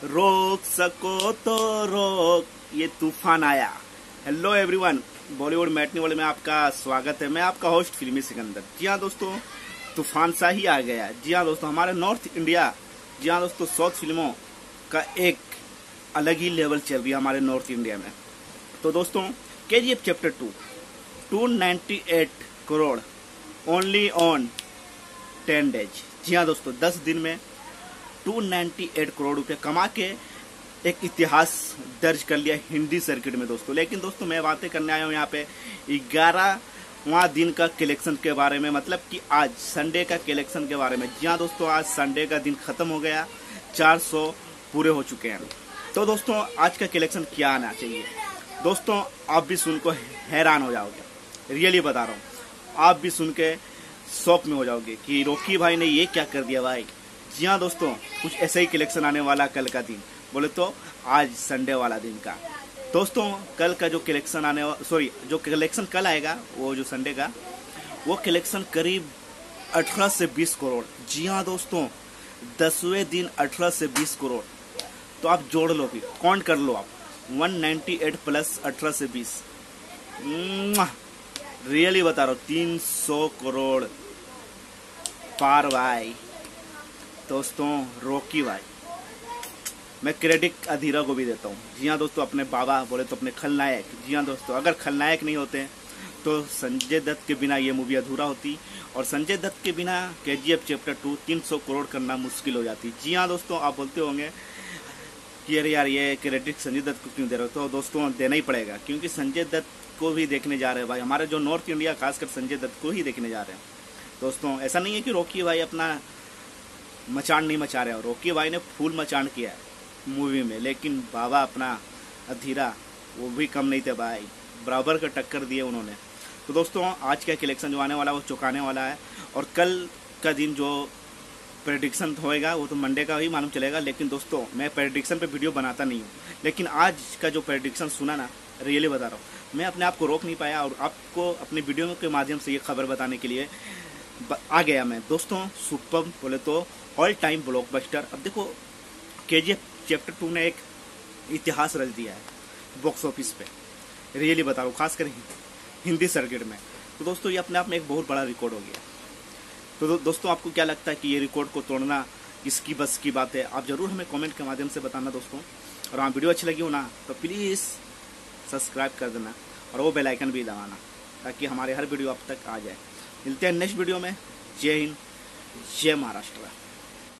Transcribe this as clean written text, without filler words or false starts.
रोक सको तो रोक, ये तूफान आया। Hello everyone, Bollywood matinee world में आपका स्वागत है। मैं आपका होस्ट फिल्मी सिकंदर। जी हाँ दोस्तों, तूफान सा ही आ गया। जी हाँ दोस्तों, हमारे नॉर्थ इंडिया, जी हाँ दोस्तों, साउथ फिल्मों का एक अलग ही लेवल चल रही है हमारे नॉर्थ इंडिया में। तो दोस्तों, KGF chapter 2 298 crore only on 10 days. जी हाँ दोस्तों, 10 दिन में 298 करोड़ रुपए कमा के एक इतिहास दर्ज कर लिया हिंदी सर्किट में दोस्तों। लेकिन दोस्तों, मैं बातें करने आया हूँ यहाँ पे 11वां दिन का कलेक्शन के बारे में, मतलब कि आज संडे का कलेक्शन के बारे में। जी हाँ दोस्तों, आज संडे का दिन खत्म हो गया, 400 पूरे हो चुके हैं। तो दोस्तों, आज का कलेक्शन क्या आना चाहिए दोस्तों, आप भी सुन को हैरान हो जाओगे। रियली बता रहा हूँ, आप भी सुन के शॉक में हो जाओगे कि रॉकी भाई ने ये क्या कर दिया भाई। जी हाँ दोस्तों, कुछ ऐसा ही कलेक्शन आने वाला कल का दिन, बोले तो आज संडे वाला दिन का। दोस्तों, कल का जो कलेक्शन जो कलेक्शन कल आएगा, वो जो संडे का, वो कलेक्शन करीब 18 से 20 करोड़। जी हाँ दोस्तों, 10वें दिन 18 से 20 करोड़। तो आप जोड़ लो, फिर काउंट कर लो आप, 198 प्लस 18 से 20, रियली बता रहा हूँ 300 करोड़ पार भाई। दोस्तों, रॉकी भाई, मैं क्रेडिट अधीरा को भी देता हूँ। जी हाँ दोस्तों, अपने बाबा बोले तो अपने खलनायक। जी हाँ दोस्तों, अगर खलनायक नहीं होते तो संजय दत्त के बिना ये मूवी अधूरा होती, और संजय दत्त के बिना KGF चैप्टर 2 300 करोड़ करना मुश्किल हो जाती। जी हाँ दोस्तों, आप बोलते होंगे कि अरे यार, ये क्रेडिट संजय दत्त को क्यों दे रहे हो। तो दोस्तों, देना ही पड़ेगा, क्योंकि संजय दत्त को भी देखने जा रहे हैं भाई। हमारे जो नॉर्थ इंडिया, खासकर संजय दत्त को ही देखने जा रहे हैं दोस्तों। ऐसा नहीं है कि रॉकी भाई अपना मचान नहीं मचा रहे हो, रॉकी भाई ने फुल मचान किया है मूवी में, लेकिन बाबा अपना अधीरा वो भी कम नहीं थे भाई, बराबर का टक्कर दिए उन्होंने। तो दोस्तों, आज का कलेक्शन जो आने वाला है वो चौंकाने वाला है, और कल का दिन जो प्रेडिक्शन होएगा वो तो मंडे का ही मालूम चलेगा। लेकिन दोस्तों, मैं प्रेडिक्शन पे वीडियो बनाता नहीं हूँ, लेकिन आज का जो प्रेडिक्शन सुना ना, रियली बता रहा हूँ, मैं अपने आप को रोक नहीं पाया, और आपको अपने वीडियो के माध्यम से ये खबर बताने के लिए आ गया मैं दोस्तों। सुपर बोले तो ऑल टाइम ब्लॉकबस्टर। अब देखो, KGF चैप्टर 2 ने एक इतिहास रच दिया है बॉक्स ऑफिस पे, रियली बता रहा हूँ, खासकर हिंदी सर्किट में। तो दोस्तों, ये अपने आप में एक बहुत बड़ा रिकॉर्ड हो गया। तो दोस्तों, आपको क्या लगता है कि ये रिकॉर्ड को तोड़ना किसकी बस की बात है? आप जरूर हमें कमेंट के माध्यम से बताना दोस्तों। और हाँ, वीडियो अच्छी लगी हो ना तो प्लीज़ सब्सक्राइब कर देना, और वो बेल आइकन भी दबाना, ताकि हमारे हर वीडियो आप तक आ जाए। मिलते हैं नेक्स्ट वीडियो में। जय हिंद, जय महाराष्ट्र।